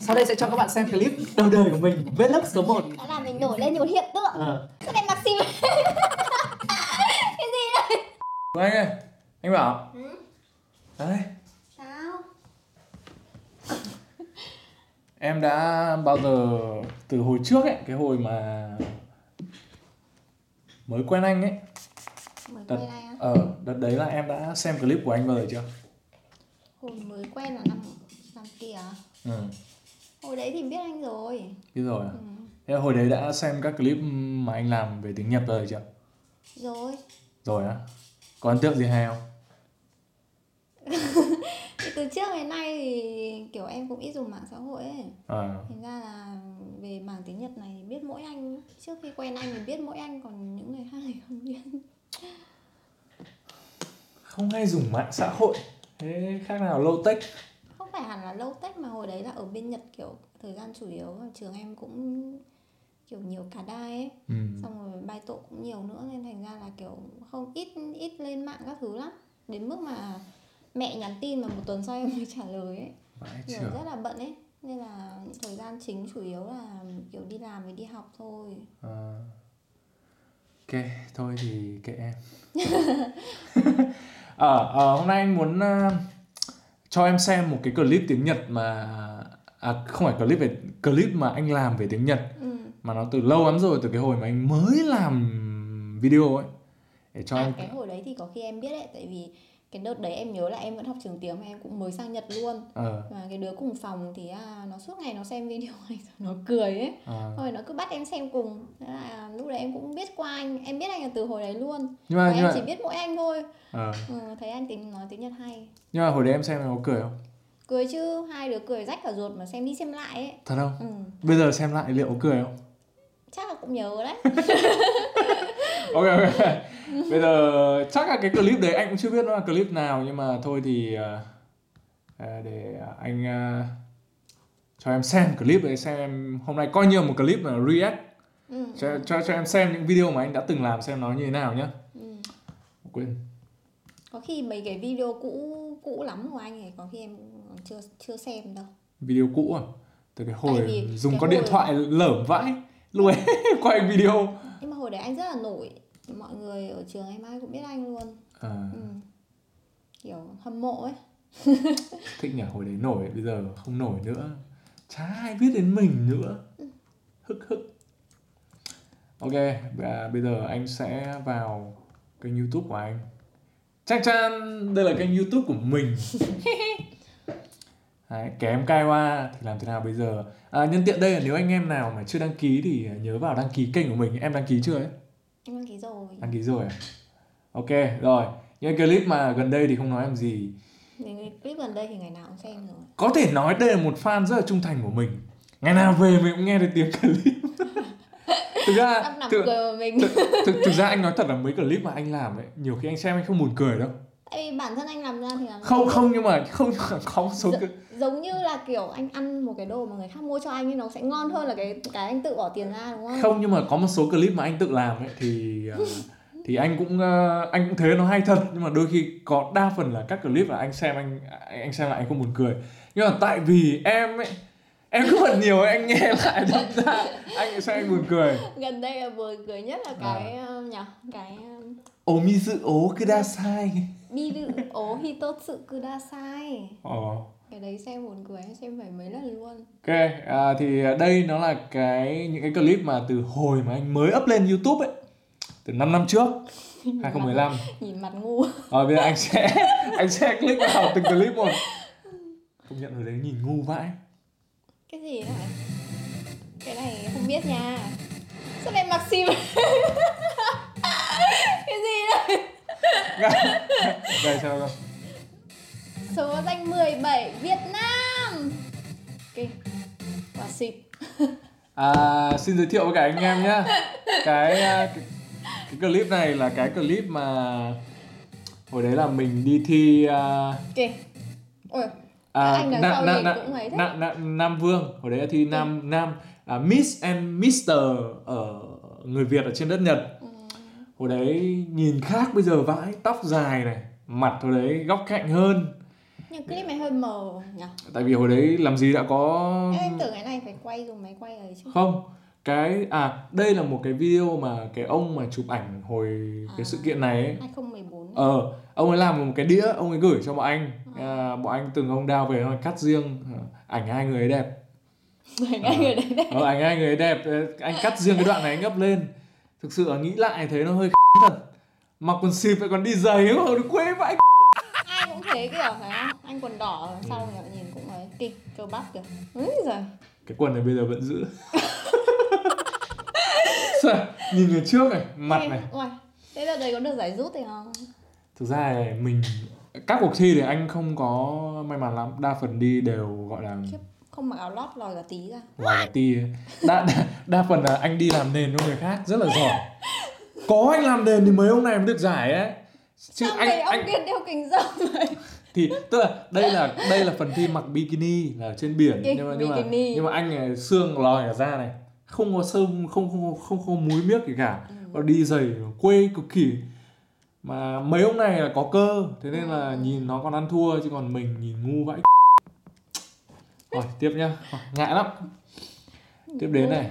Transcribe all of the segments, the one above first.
Sau đây sẽ cho các bạn xem clip đầu đời của mình, vlog số 1. Đã làm mình nổi lên một hiện tượng. Sao em mặc sim? Cái gì đây? Anh ơi, anh bảo. Đấy. Sao? Em đã bao giờ từ hồi trước ấy, cái hồi mà mới quen anh ấy. Mới quen anh á? Đợt đấy là em đã xem clip của anh bao giờ chưa? Hồi mới quen là năm kia à? Ừ. Hồi đấy thì biết anh rồi. Biết rồi à? Thế hồi đấy đã xem các clip mà anh làm về tiếng Nhật bao giờ chưa? Rồi. Rồi á? Có ấn tượng gì hay không? Từ trước đến nay thì kiểu em cũng ít dùng mạng xã hội ấy. Thành ra là về mảng tiếng Nhật này biết mỗi anh. Trước khi quen anh thì biết mỗi anh, còn những người khác thì không biết. Không hay dùng mạng xã hội. Thế khác nào low tech? Không phải hẳn là low tech, mà hồi đấy là ở bên Nhật kiểu thời gian chủ yếu ở trường em cũng kiểu nhiều cả đai ấy. Xong rồi bài tổ cũng nhiều nữa, nên thành ra là kiểu không ít lên mạng các thứ lắm. Đến mức mà mẹ nhắn tin mà một tuần sau em mới trả lời ấy. Kiểu rất là bận ấy. Nên là thời gian chính chủ yếu là kiểu đi làm với đi học thôi. Ok, thôi thì kệ em. Hôm nay anh muốn cho em xem một cái clip tiếng Nhật mà không phải clip mà anh làm về tiếng Nhật. Mà nó từ lâu lắm rồi, từ cái hồi mà anh mới làm video ấy. Để cho em... Cái hồi đấy thì có khi em biết ấy, tại vì cái đợt đấy em nhớ là em vẫn học trường tiếng mà em cũng mới sang Nhật luôn. Và cái đứa cùng phòng thì nó suốt ngày nó xem video này rồi nó cười ấy. Rồi nó cứ bắt em xem cùng. Thế là lúc đấy em cũng biết qua anh, em biết anh là từ hồi đấy luôn. Và em chỉ biết mỗi anh thôi. Thấy anh nói tiếng Nhật hay. Nhưng mà hồi đấy em xem em có cười không? Cười chứ, hai đứa cười rách cả ruột mà xem đi xem lại ấy. Thật không? Bây giờ xem lại liệu có cười không? Chắc là cũng nhớ đấy. Ok. Bây giờ chắc là cái clip đấy anh cũng chưa biết nó là clip nào, nhưng mà thôi thì để anh cho em xem clip đấy, xem em hôm nay coi như một clip là react. Cho em xem những video mà anh đã từng làm xem nó như thế nào nhá. Quên. Có khi mấy cái video cũ lắm của anh ấy có khi em chưa xem đâu. Video cũ à? Từ cái hồi dùng con điện thoại lởm vãi luôn quay video. Nhưng mà hồi đấy anh rất là nổi, mọi người ở trường em ai cũng biết anh luôn. Kiểu hâm mộ ấy. Thích nhỉ, hồi đấy nổi, bây giờ không nổi nữa, chả ai biết đến mình nữa. Hức. Ok, bây giờ anh sẽ vào kênh YouTube của anh. Chắc chắn đây là kênh YouTube của mình. Đấy, kém cai qua thì làm thế nào bây giờ? Nhân tiện đây là nếu anh em nào mà chưa đăng ký thì nhớ vào đăng ký kênh của mình. Em đăng ký chưa ấy? Em đăng ký rồi. Đăng ký rồi à? Ok, rồi. Những clip mà gần đây thì không nói làm gì. Những clip gần đây thì ngày nào cũng xem rồi. Có thể nói đây là một fan rất là trung thành của mình. Ngày nào về mình cũng nghe được tiếng clip. Thực ra anh nói thật là mấy clip mà anh làm ấy, nhiều khi anh xem anh không buồn cười đâu. Tại vì bản thân anh làm ra thì làm không nhưng mà không có số giống như là kiểu anh ăn một cái đồ mà người khác mua cho anh thì nó sẽ ngon hơn là cái anh tự bỏ tiền ra, đúng không? Không, nhưng mà có một số clip mà anh tự làm ấy thì anh cũng thấy nó hay thật, nhưng mà đôi khi có đa phần là các clip là anh xem lại anh không buồn cười. Nhưng mà tại vì em cứ phần nhiều ấy, anh nghe lại đâm ra anh xem anh buồn cười. Gần đây là buồn cười nhất là cái Omizu o kudasai. Miru o hitotsu kudasai. Cái đấy xem buồn cười, em xem phải mấy lần luôn. Ok, thì đây nó là những cái clip mà từ hồi mà anh mới up lên YouTube ấy, từ 5 năm trước, 2015. Nhìn mặt ngu. Bây giờ anh sẽ click vào từng clip một. Công nhận hồi đấy nhìn ngu vãi. Cái gì này? Cái này không biết nha. Sao em mặc sim? Cái gì đây? Đây sao đâu? Số danh 17 Việt Nam. Ok, quả xịt. Xin giới thiệu với cả anh em nhá. Cái clip này là cái clip mà hồi đấy là mình đi thi Ok. Ôi, anh đằng sau nhìn cũng thấy thế. Nam Vương, hồi đấy là thi Nam Miss and Mister ở người Việt ở trên đất Nhật. Hồi đấy nhìn khác bây giờ vãi, tóc dài này, mặt hồi đấy góc cạnh hơn. Nhưng clip này hơi mờ nhỉ? Tại vì hồi đấy làm gì đã có... Em tưởng cái này phải quay dùng máy quay ấy chứ. Không, đây là một cái video mà cái ông mà chụp ảnh hồi cái sự kiện này ấy. 2014 ông ấy làm một cái đĩa, ông ấy gửi cho bọn anh. Bọn anh từng ông đao về, nó cắt riêng ảnh hai người ấy đẹp. Ảnh hai người đấy đẹp. Ảnh hai người ấy đẹp, anh cắt riêng cái đoạn này anh up lên. Thực sự là nghĩ lại thấy nó hơi thật. Mặc quần xịp lại còn đi giày mà nó quê vậy. Ai cũng thế kiểu phải không? Anh quần đỏ sau nhở, nhìn cũng ấy kịch cơ bắp kìa. Giời. Cái quần này bây giờ vẫn giữ. Sao? Nhìn người trước này, mặt này. Uầy, thế là đấy có được giải rút thì không? Thực ra mình các cuộc thi thì anh không có may mắn lắm, đa phần đi đều gọi là không mặc áo lót lòi cả tí ra. Lòi cả tí. Đa phần là anh đi làm nền cho người khác rất là giỏi. Có anh làm nền thì mấy ông này mới được giải ấy. Chứ sao ông kia đeo kính râm vậy? Thì tức là đây là phần thi mặc bikini là trên biển, nhưng mà anh này xương lòi cả da này, không có sông, không múi miếc gì cả. Nó đi giày quê cực kỳ. Mà mấy ông này là có cơ, thế nên là nhìn nó còn ăn thua, chứ còn mình nhìn ngu vãi. Rồi tiếp nhá, ngại lắm. Tiếp đến này.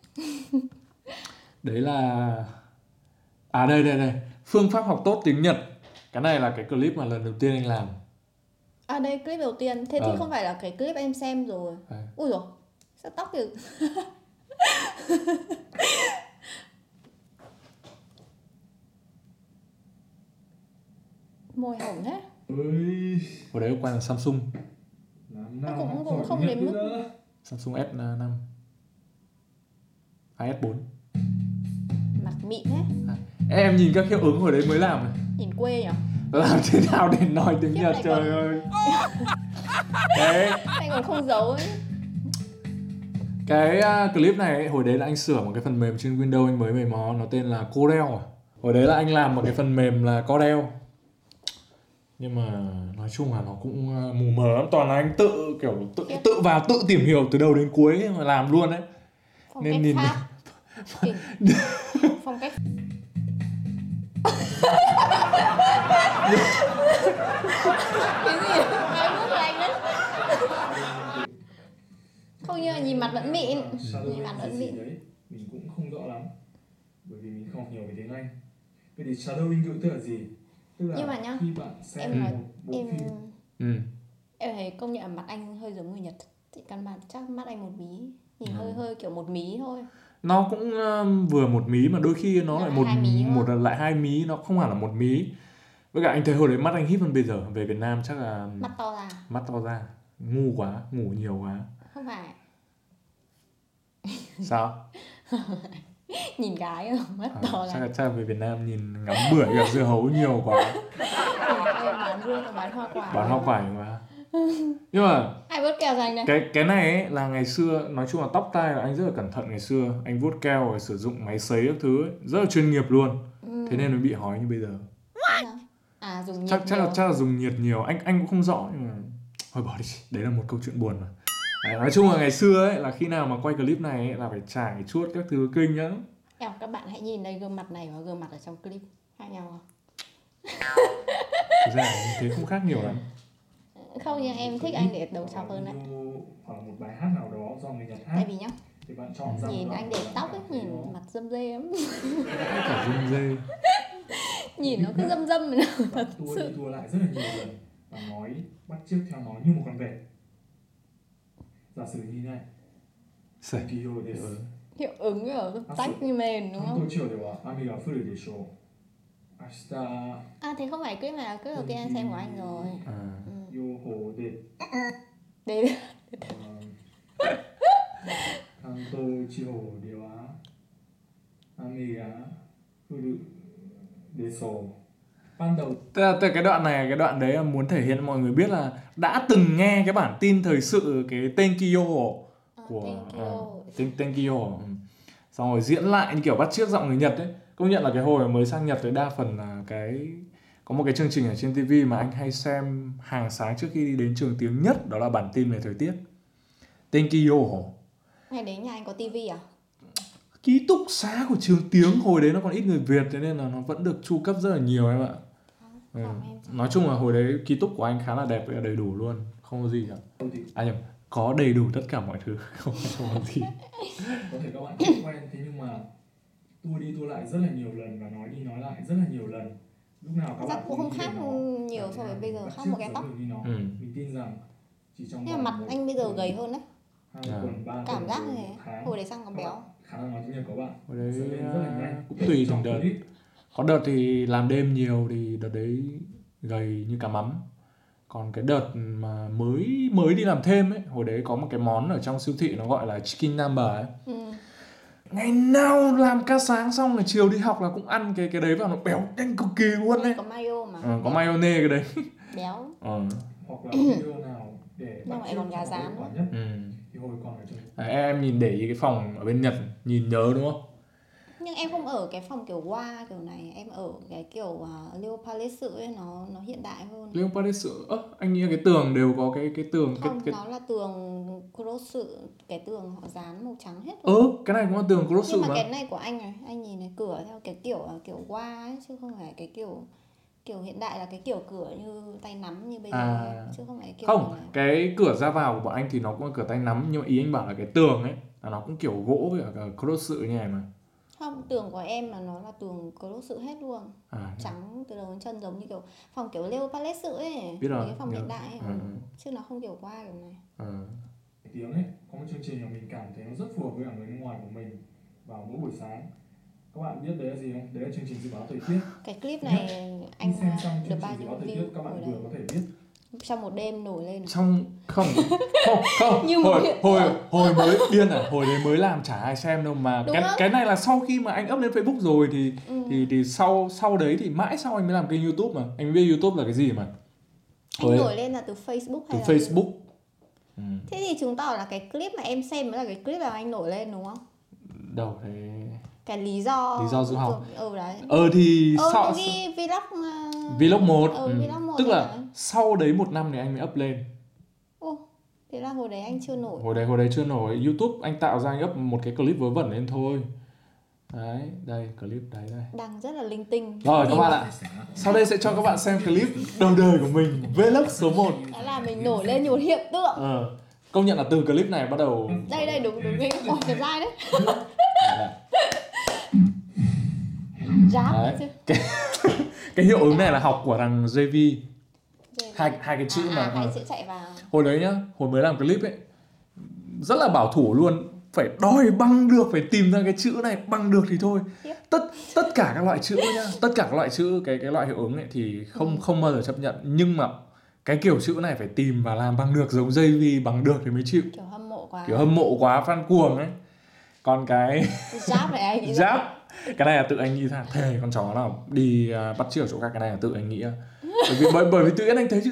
Đấy là đây phương pháp học tốt tiếng Nhật. Cái này là cái clip mà lần đầu tiên anh làm. Đây clip đầu tiên. Thế thì không phải là cái clip em xem rồi. Ui dồi, sao tóc kìa. Môi hồng thế. Ở đấy quay là Samsung. Cũng không đến mức. Samsung S5 S4. Mặt mịn thế. Em nhìn các hiệu ứng hồi đấy mới làm này. Nhìn quê nhỉ? Làm thế nào để nói tiếng Nhật trời ơi. Đấy. Anh còn không giấu ấy. Cái clip này ấy, hồi đấy là anh sửa một cái phần mềm trên Windows anh mới mày mò, nó tên là Corel. Hồi đấy là anh làm một cái phần mềm là Corel. Nhưng mà nói chung là nó cũng mù mờ lắm, toàn là anh tự vào tự tìm hiểu từ đầu đến cuối mà làm luôn đấy. Phong nên cách nhìn Pháp. Phong cách cái gì? Ai bước anh đấy. Không, như là nhìn mặt vẫn mịn. Nhìn mặt vẫn mịn. Mình cũng không rõ lắm, bởi vì mình không hiểu về tiếng Anh. Vậy thì shadowing tự tức là gì? Tức là nhưng mà nhá, khi bạn xem em nói một bộ phim. Em thấy công nhận mặt anh hơi giống người Nhật. Thì căn bản chắc mắt anh một mí, nhìn hơi kiểu một mí thôi. Nó cũng vừa một mí mà đôi khi nó lại lại hai mí, nó không hẳn là một mí. Với cả anh thấy hồi đấy mắt anh híp hơn bây giờ. Về Việt Nam chắc là mắt to ra, ngu quá, ngủ nhiều quá. Không phải. Sao? Nhìn gái rồi, mắt to ra. Chắc là về Việt Nam nhìn ngắm bưởi gặp dưa hấu nhiều quá. Bán dưa và bán hoa quả. Bán hoa quả mà. Nhưng mà ai vuốt keo cho anh đây? Cái này ấy, là ngày xưa, nói chung là tóc tai là anh rất là cẩn thận ngày xưa. Anh vuốt keo rồi sử dụng máy sấy các thứ ấy, rất là chuyên nghiệp luôn. Thế nên nó bị hói như bây giờ. Dùng nhiệt chắc là dùng nhiệt nhiều. Anh cũng không rõ, nhưng mà thôi bỏ đi, đấy là một câu chuyện buồn mà. Đấy, nói chung là ngày xưa ấy là khi nào mà quay clip này ấy, là phải trải chuốt các thứ kinh nhá. Các bạn hãy nhìn đây, gương mặt này và gương mặt ở trong clip khác nhau không? Thực ra như thế không khác nhiều lắm. Không, nhưng em thích anh để đầu trọc hơn đấy. Hoặc là một bài hát nào đó do người Nhật hát. Tại vì nhá, thì bạn chọn nhìn anh để tóc ấy, nhìn mặt dâm dê lắm. Cả dâm dê. Nhìn nó cứ dâm dâm rồi nào, thật sự. Tua lại rất là nhiều lần và nói bắt chước theo nó như một con vẹt. Giả sử như này. Hiệu ứng ở tách như mền đúng không? Thế không phải clip này là clip đầu tiên anh xem của anh rồi. Đây. Tức là cái đoạn này, cái đoạn đấy là muốn thể hiện mọi người biết là đã từng nghe cái bản tin thời sự cái Tenkyo của Tenkyo. Xong rồi diễn lại như kiểu bắt chước giọng người Nhật ấy. Công nhận là cái hồi mới sang Nhật thì đa phần là có một cái chương trình ở trên TV mà anh hay xem hàng sáng trước khi đi đến trường tiếng nhất, đó là bản tin về thời tiết. Tenkyo. Ngày đấy nhà anh có TV à? Ký túc xá của trường tiếng hồi đấy nó còn ít người Việt, thế nên là nó vẫn được chu cấp rất là nhiều em ạ. Phòng em chẳng Nói chung là hồi đấy ký túc của anh khá là đẹp và đầy đủ luôn, không có gì cả. Nhầm, có đầy đủ tất cả mọi thứ, không có gì. Có thể các bạn không quen, thế nhưng mà tua đi tua lại rất là nhiều lần và nói đi nói lại rất là nhiều lần. Lúc nào các Chắc bạn cũng không khác nhiều so với bây giờ, khác một cái tóc. Mình tin rằng chỉ trong nhưng mà mặt anh bây giờ gầy hơn đấy. Cảm giác như thế. Hồi đấy sang còn béo. Khả năng nói tiếng Nhật của bạn Hồi đấy sẽ lên rất là nhanh. cũng tùy từng đợt. Có đợt thì làm đêm nhiều thì đợt đấy gầy như cá mắm. Còn cái đợt mà mới đi làm thêm ấy, hồi đấy có một cái món ở trong siêu thị nó gọi là chicken number ấy. Ngày nào làm ca sáng xong là chiều đi học là cũng ăn cái đấy vào, nó béo nhanh cực kỳ luôn đấy. Có mayo mà. Có mayonnaise cái đấy. Béo. Hoặc là video nào để nhưng mà lại còn gà rán nhất. Thì hồi còn ở trong em nhìn để ý cái phòng ở bên Nhật, nhìn nhớ đúng không? Nhưng em không ở cái phòng kiểu wa kiểu này, em ở cái kiểu Leopaletsu ấy, nó hiện đại hơn. Leopaletsu, anh nghĩ là cái tường đều có cái tường không, cái... nó là tường Kurosu, cái tường họ dán màu trắng hết. Cái này cũng là tường Kurosu mà. Nhưng mà cái này của anh này, anh nhìn này, cửa theo cái kiểu wa ấy, chứ không phải cái kiểu hiện đại là cái kiểu cửa như tay nắm như bây giờ chứ không phải kiểu không, cái cửa ra vào của bọn anh thì nó cũng là cửa tay nắm, nhưng mà ý anh bảo là cái tường ấy là nó cũng kiểu gỗ với cả Kurosu như này mà. Không, tường của em là nó là tường Kurosu hết luôn, trắng từ đầu đến chân, giống như kiểu phòng kiểu Leopaletsu ấy, biết rồi, cái phòng hiện đại ấy, chứ nó không kiểu qua kiểu này. Tiếng ấy, có một chương trình mà mình cảm thấy nó rất phù hợp với cả người nước ngoài của mình vào mỗi buổi sáng. Các bạn biết đấy là gì không? Đấy là chương trình dự báo thời tiết. Cái clip này anh xem xong được bao nhiêu view các bạn hồi vừa đấy? có thể biết. Trong một đêm nổi lên. Không hồi mới điên hồi đấy mới làm chả ai xem đâu mà. Cái này là sau khi mà anh up lên Facebook rồi thì sau đấy thì mãi sau anh mới làm kênh YouTube mà. Anh biết YouTube là cái gì mà. Anh nổi lên là từ Facebook hay từ Facebook. Thế thì chứng tỏ là cái clip mà em xem mới là cái clip mà anh nổi lên đúng không? Đâu thế. Cái lý do du học. Đấy. Thì sau cái Vlog 1. Vlog 1 tức là sau đấy 1 năm thì anh mới up lên. Thế là hồi đấy anh chưa nổi. Hồi đấy chưa nổi. YouTube anh tạo ra, anh up một cái clip vớ vẩn lên thôi. Đấy, đây clip đấy đây. Đang rất là linh tinh. Rồi các bạn ạ. Sau đây sẽ cho các bạn xem clip đầu đời của mình, Vlog số 1. Đó là mình nổi lên nhiều hiện tượng. Công nhận là từ clip này bắt đầu. Đây đúng cái khỏi cái dai đấy. Giáp đấy chứ. Cái hiệu ứng này là học của thằng JV. Hai cái chữ mà hai chữ chạy vào. Hồi đấy nhá, hồi mới làm clip ấy rất là bảo thủ luôn, phải đòi bằng được, phải tìm ra cái chữ này bằng được thì thôi. Tất cả các loại chữ nhá, tất cả các loại chữ, cái loại hiệu ứng ấy thì không bao giờ chấp nhận, nhưng mà cái kiểu chữ này phải tìm và làm bằng được giống JV bằng được thì mới chịu. Kiểu hâm mộ quá, fan cuồng ấy. Còn cái giáp này anh nghĩ giáp, cái này là tự anh nghĩ ra, thề con chó nào đi bắt chước chỗ khác, cái này là tự anh nghĩ ra. Bởi vì tự nhiên anh thấy chữ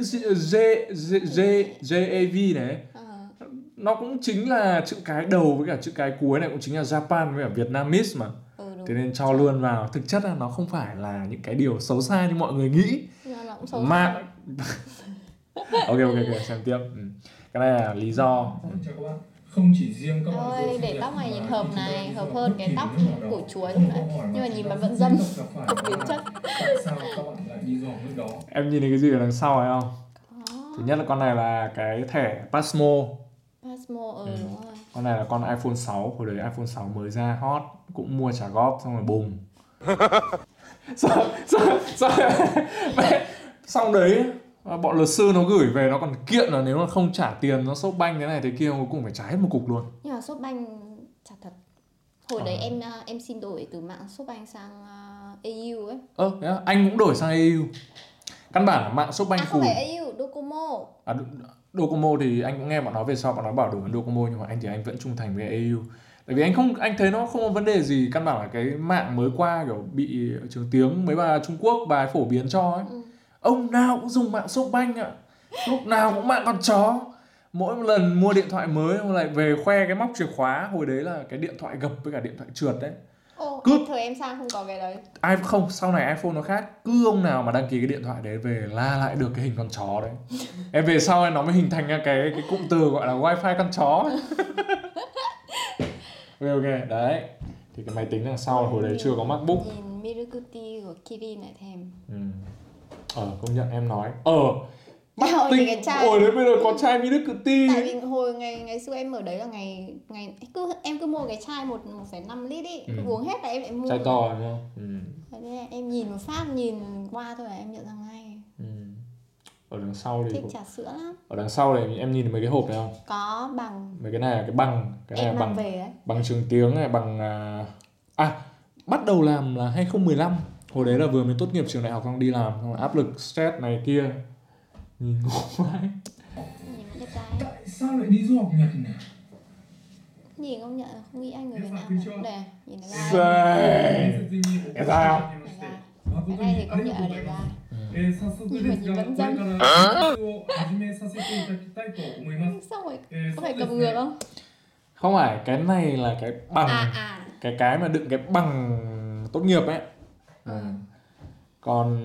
JAV này nó cũng chính là chữ cái đầu với cả chữ cái cuối này cũng chính là Japan với cả Vietnamese mà. Thế nên cho luôn vào. Thực chất là nó không phải là những cái điều xấu xa như mọi người nghĩ mà ok xem tiếp. Cái này là lý do. Không chỉ riêng các bạn ơi, để tóc này nhìn hợp hơn cái tóc của chuối lúc nãy, nhưng mà nhìn mà vẫn dâm, cực biến chất. Tại sao các bạn lại đi dòm nước đó? Em nhìn thấy cái gì ở đằng sau này không? Thứ nhất là con này là cái thẻ Pasmo. Đúng rồi. Con này là con iPhone 6, hồi đấy iPhone 6 mới ra hot, cũng mua trả góp xong rồi bùng. Xong đấy bọn luật sư nó gửi về, nó còn kiện là nếu mà không trả tiền nó shop banh thế này thế kia, cuối cùng phải trả hết một cục luôn. Nhưng mà shop banh trả thật. Hồi đấy em xin đổi từ mạng shop banh sang AU ấy. Anh cũng đổi sang AU. Căn bản là mạng shop banh không phải AU, Docomo. Docomo thì anh cũng nghe bọn nó về sau, bọn nó bảo đổi bằng Docomo, nhưng mà anh vẫn trung thành với AU. Tại vì anh thấy nó không có vấn đề gì, căn bản là cái mạng mới qua kiểu bị trường tiếng mấy bà Trung Quốc bà ấy phổ biến cho ấy. Ông nào cũng dùng mạng Shopbank ạ. Lúc nào cũng mạng con chó. Mỗi một lần mua điện thoại mới ông lại về khoe cái móc chìa khóa. Hồi đấy là cái điện thoại gập với cả điện thoại trượt đấy. Thời em sang không có cái đấy. Không, sau này iPhone nó khác. Cứ ông nào mà đăng ký cái điện thoại đấy về la lại được cái hình con chó đấy. Em về sau nó mới hình thành ra cái cụm từ gọi là wifi con chó. Ok, đấy. Thì cái máy tính đằng sau hồi đấy chưa có MacBook. Nhìn Mirukuti của Kirin lại thèm. Công nhận em nói mắt Trời, tinh cái trai. ôi đấy bây giờ có chai Mỹ Đức Cự Ti. Tại vì hồi ngày xưa em ở đấy là ngày em cứ mua cái chai 1,5 lít ý, uống hết là em lại mua. Chai to đúng không? Thế nên em nhìn một phát, nhìn qua thôi là em nhận ra ngay. Ở đằng sau thì Thích trà sữa lắm. ở đằng sau này em nhìn mấy cái hộp này không? Có bằng. Mấy cái này là cái bằng, cái này Em là mang bằng về ấy. bằng trường tiếng này, bằng bắt đầu làm là 2015. Hồi đấy là vừa mới tốt nghiệp trường đại học xong đi làm, xong rồi áp lực stress này kia. Nhìn ngủ vãi. Nhìn cái trai. Tại sao lại đi du học Nhật nhỉ? Nhìn công nhận là không nghĩ anh người Việt Em Nam phải đâu. chưa? Đây, nhìn thấy Sai. vai. Cái dai không? Cái này thì công nhận là đẹp dai. 早速ですが、これからを始めさせていただきたいと思います。 Xong rồi, có phải cầm ngược không? Không phải, cái này là cái bằng cái mà đựng cái bằng tốt nghiệp ấy. Còn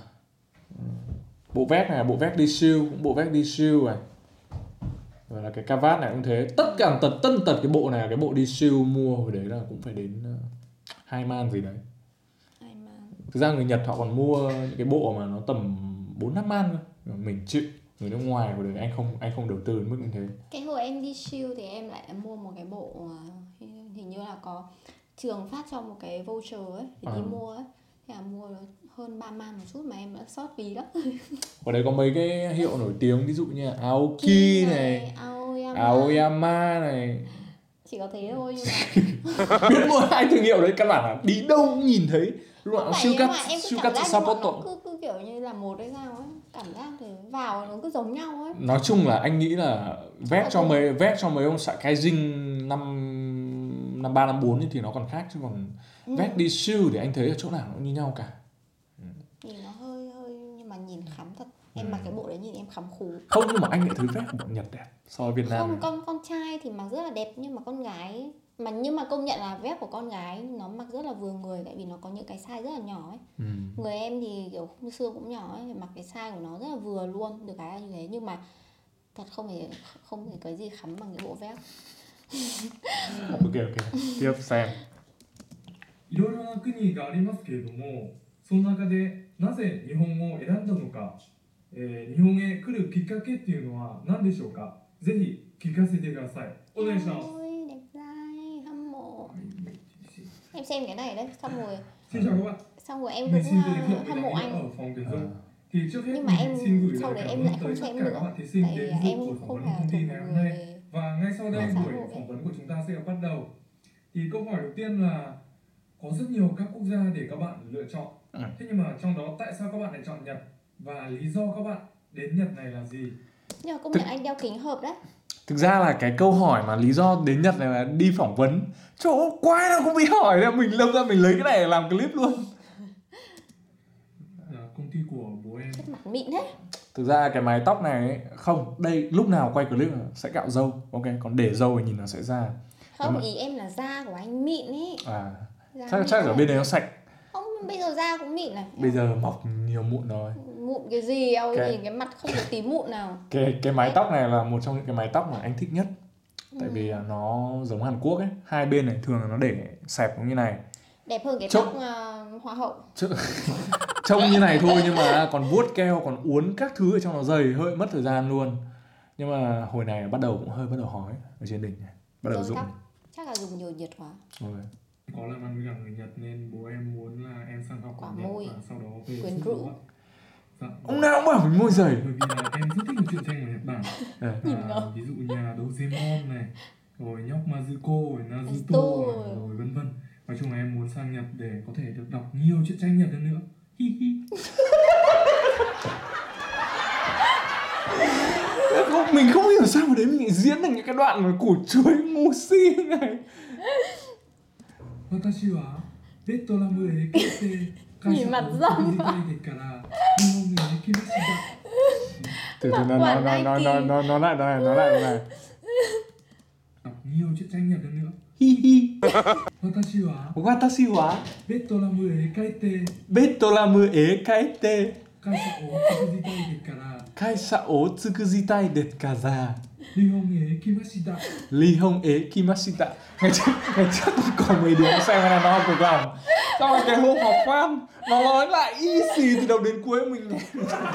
bộ vest này, bộ vest đi siêu, cũng bộ vest đi siêu này. Và là cái cravat này cũng thế. Tất cả tân tật cái bộ này là cái bộ đi siêu mua hồi đấy là cũng phải đến 2 man gì đấy. Thực ra người Nhật họ còn mua những cái bộ mà nó tầm 4-5 man cơ. Mình chịu, người nước ngoài của đời anh không đầu tư đến mức như thế. Cái hồi em đi siêu thì em lại mua một cái bộ hình như là có trường phát cho một cái voucher ấy để đi mua ấy. Thế là mua hơn 3 man một chút mà em đã sót ví lắm. Ở đây có mấy cái hiệu nổi tiếng, ví dụ như là Aoki này, Aoyama này. Chỉ có thế thôi nhưng mà biết mua 2 thương hiệu đấy căn bản là đi đâu cũng nhìn thấy. Lúc nào siêu cắt support nó cứ kiểu như là một hay sao ấy, cảm giác thì vào nó cứ giống nhau ấy. Nói chung là anh nghĩ là vét cho mấy ông xạ cái dinh năm 3 năm 4 thì nó còn khác, chứ còn vét đi siêu thì anh thấy ở chỗ nào nó cũng như nhau cả. Nhìn nó hơi nhưng mà nhìn khắm thật. Em mặc cái bộ đấy nhìn em khắm khú. Không, nhưng mà anh lại thấy vét của bọn Nhật đẹp so với Việt Nam. Không, con trai thì mặc rất là đẹp nhưng mà con gái nhưng mà công nhận là vest của con gái nó mặc rất là vừa người, tại vì nó có những cái size rất là nhỏ ấy. Người em thì kiểu khung xương cũng nhỏ ấy, mặc cái size của nó rất là vừa luôn, được cái là như thế, nhưng mà thật không thể cái gì khắm bằng cái bộ vest. Ok, tiếp xem. いろいろな国がありますけれども、その中でなぜ日本語を選んだのか、日本へ来るきっかけっていうのは何でしょうか。ぜひ聞かせてください。お願いします。 Ôi, đẹp dai, hâm mộ. Em xem cái này đấy, xong rồi Xin chào các bạn. em Mình cũng xin giới thiệu hâm mộ với anh. ở phòng tuyển dụng. Thì trước hết Nhưng mà em mình xin gửi sau lời đấy cảm em ơn lại tới không tất xem cả nữa. các bạn thí sinh Tại đến vì dự em buổi phỏng không vấn phải thông tin thuộc ngày hôm người nay. Và ngay sau đây xã buổi hội phỏng vấn của chúng ta sẽ bắt đầu. Thì câu hỏi đầu tiên là có rất nhiều các quốc gia để các bạn lựa chọn. Thế nhưng mà trong đó tại sao các bạn lại chọn Nhật và lý do các bạn đến Nhật này là gì? Nhưng mà công nhận anh đeo kính hợp đấy. Thực ra là cái câu hỏi mà lý do đến Nhật này là đi phỏng vấn, chỗ quái nào cũng bị hỏi nên mình lâm ra mình lấy cái này để làm clip luôn. Công ty của bố em. Chất mặt mịn thế. Thực ra cái mái tóc này ấy, không, đây lúc nào quay clip sẽ cạo râu, ok, còn để râu thì nhìn nó sẽ ra. Không, ý em là da của anh mịn ấy. Chắc ở bên này nó sạch. Không, bây giờ da cũng mịn này. Bây giờ mọc nhiều mụn rồi. Mụn cái gì đâu, nhìn cái mặt không có tí mụn nào. Cái mái tóc này là một trong những cái mái tóc mà anh thích nhất. Tại vì nó giống Hàn Quốc ấy, hai bên này thường là nó để xẹp như này. Đẹp hơn cái tóc hoa hậu. Trông như này thôi nhưng mà còn vuốt keo, còn uốn các thứ ở trong nó dày, hơi mất thời gian luôn. Nhưng mà hồi này bắt đầu hói ở trên đỉnh này, bắt đầu rụng. Chắc là dùng nhiều nhiệt quá. Có làm ăn với cả người Nhật nên bố em muốn là em sang học ở Nhật và sau đó về quyến rũ. Ông nào cũng bảo mình môi dày. Bởi vì là em rất thích một truyện tranh của Nhật Bản. Ví dụ như là Doraemon này, rồi nhóc Mazuko, rồi Naruto, rồi vân vân. Nói chung là em muốn sang Nhật để có thể được đọc nhiều truyện tranh Nhật hơn nữa. Mình không hiểu sao ở đấy mình lại diễn thành những cái đoạn mà củ chuối ngu si này. 私はベトナムへ来て会社を作りたいですから日本へ来ました。 Từ từ nó lại. Đọc nhiều truyện tranh Nhật hơn nữa. 私はベトナムへ帰って会社を作りたいですから。 会社を作りたいですから。 Rihonge Kimashita. Ly hông ế Kimashita. Ngày trước tôi có mấy đứa nó xem cái này nó học thuộc lòng. Xong rồi cái hôm họp fan nó nói lại y xì từ đầu đến cuối mình nghe.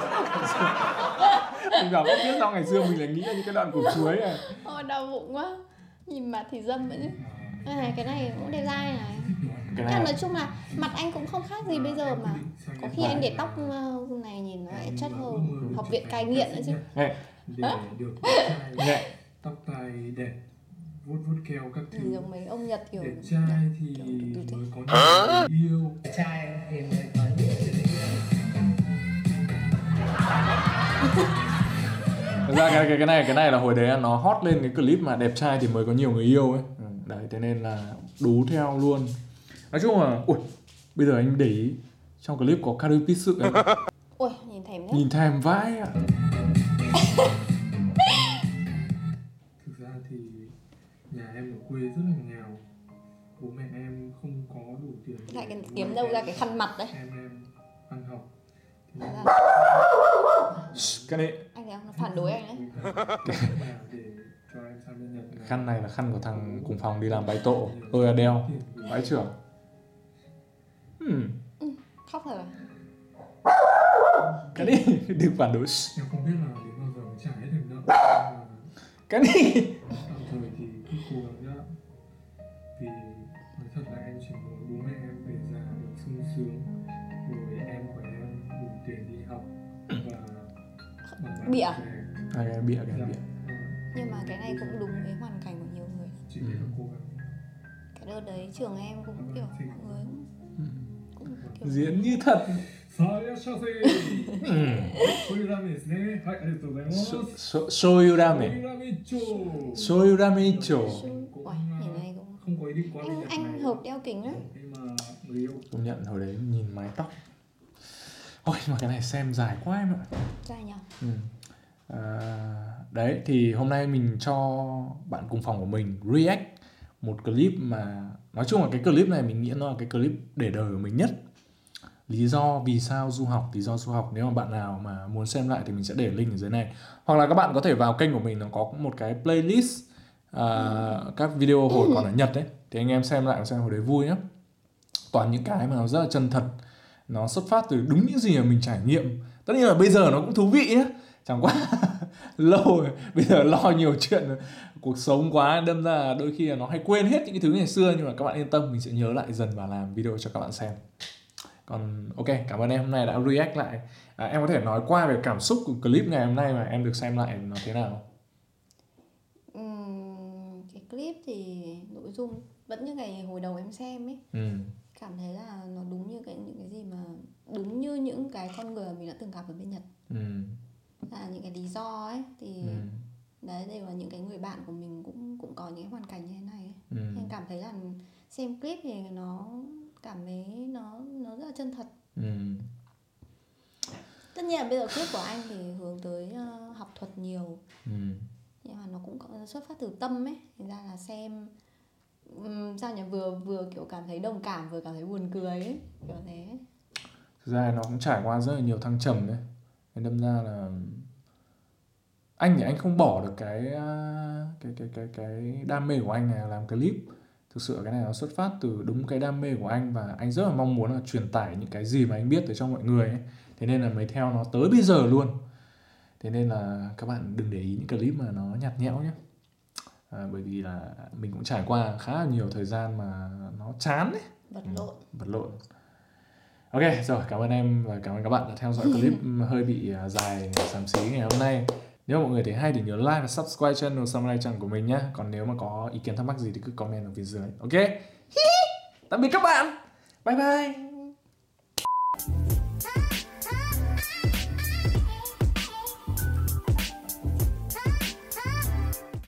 Mình bảo không biết sao ngày xưa mình lại nghĩ là những cái đoạn của chuối này. Ôi đau bụng quá. Nhìn mặt thì dâm vậy chứ. Cái này cũng đẹp dai này. Cái Nhưng này nói chung là mặt anh cũng không khác gì bây giờ mà. Có khi anh để tóc này nhìn nó lại chất hơn. Học viện cai nghiện nữa chứ. nghe Để được đẹp trai, nghe tóc tai đẹp, vuốt keo các thứ. Giống mấy ông Nhật kiểu Đẹp trai thì mới có nhiều người yêu. Đẹp trai thì mới có nhiều người yêu. Thực ra cái này là hồi đấy nó hot lên cái clip mà đẹp trai thì mới có nhiều người yêu ấy. Đấy, thế nên là đú theo luôn. Nói chung là ui, bây giờ anh để ý trong clip có Karupitsu ấy. Ui, nhìn thèm thế. Nhìn thèm vãi ạ. Thực ra thì nhà em ở quê rất là nghèo. Bố mẹ em không có đủ tiền để Lại kiếm đâu ra cái khăn mặt đấy. em ăn học. Thì Đó em là- Cái này Anh thấy không? Nó phản đối anh đấy. để cho em sang bên Nhật này. khăn này là khăn của thằng cùng phòng đi làm bài tổ. Tôi là đeo bái trưởng. Khóc rồi à? Cái này đừng phản đối. Em không biết là đến bao giờ mới trả hết được nợ. Nhưng mà Cái này tạm thời thì cứ cố gắng nhá. Vì nói thật là em chỉ muốn bố mẹ em về già được sung sướng, rồi em của em đủ tiền đi học và bằng bạn Bịa. bè. cái bịa Dạ. Nhưng mà cái này cũng đúng với hoàn cảnh của nhiều người. Chỉ biết là cố gắng. Cái đợt đấy trường em cũng kiểu mọi người cũng kiểu diễn như thật. さあいらっしゃいませ。そういうラーメンですね。はい、ありがとうございます。 Shoyu 醤 ramen. 油ラーメン一丁。 Shoyu ramen icho. Ui, nhìn này cũng Không có ý định qua bên Nhật anh này. hợp đeo kính á. Nhưng mà người yêu Công nhận hồi đấy nhìn mái tóc. Ôi mà cái này xem dài quá em ạ. Dài nhở? Đấy thì hôm nay mình cho bạn cùng phòng của mình react một clip mà nói chung là cái clip này mình nghĩ nó là cái clip để đời của mình nhất. Lý do vì sao du học, lý do du học. Nếu mà bạn nào mà muốn xem lại thì mình sẽ để link ở dưới này. Hoặc là các bạn có thể vào kênh của mình, nó có một cái playlist các video hồi còn ở Nhật ấy. Thì anh em xem lại xem hồi đấy vui nhá. Toàn những cái mà nó rất là chân thật, nó xuất phát từ đúng những gì mà mình trải nghiệm. Tất nhiên là bây giờ nó cũng thú vị nhé. Chẳng qua lâu rồi, bây giờ lo nhiều chuyện cuộc sống quá, đâm ra đôi khi là nó hay quên hết những cái thứ ngày xưa. Nhưng mà các bạn yên tâm, mình sẽ nhớ lại dần và làm video cho các bạn xem. Còn ok, cảm ơn em hôm nay đã react lại. Em có thể nói qua về cảm xúc của clip ngày hôm nay mà em được xem lại nó thế nào? Cái clip thì nội dung vẫn như ngày hồi đầu em xem ấy. Cảm thấy là nó đúng như những cái gì mà đúng như những cái con người mà mình đã từng gặp ở bên Nhật. Là những cái lý do ấy thì đấy đều là những cái người bạn của mình cũng có những cái hoàn cảnh như thế này ấy. Em cảm thấy là xem clip thì nó cảm thấy nó rất là chân thật. Tất nhiên là bây giờ clip của anh thì hướng tới học thuật nhiều, nhưng mà nó cũng có xuất phát từ tâm ấy, thành ra là xem sao nhỉ, vừa kiểu cảm thấy đồng cảm vừa cảm thấy buồn cười ấy, kiểu thế. Thực ra nó cũng trải qua rất là nhiều thăng trầm đấy, nên đâm ra là anh thì anh không bỏ được cái đam mê của anh này là làm clip. Thực sự cái này nó xuất phát từ đúng cái đam mê của anh, và anh rất là mong muốn là truyền tải những cái gì mà anh biết tới cho mọi người ấy. Thế nên là mới theo nó tới bây giờ luôn. Thế nên là các bạn đừng để ý những clip mà nó nhạt nhẽo nhé. Bởi vì là mình cũng trải qua khá là nhiều thời gian mà nó chán ấy. Vật lộn. Ok, rồi cảm ơn em và cảm ơn các bạn đã theo dõi clip hơi bị dài xàm xí ngày hôm nay. Nếu mọi người thấy hay thì nhớ like và subscribe channel Samurai Channel của mình nhé. Còn nếu mà có ý kiến thắc mắc gì thì cứ comment ở phía dưới. Ok? Tạm biệt các bạn. Bye bye.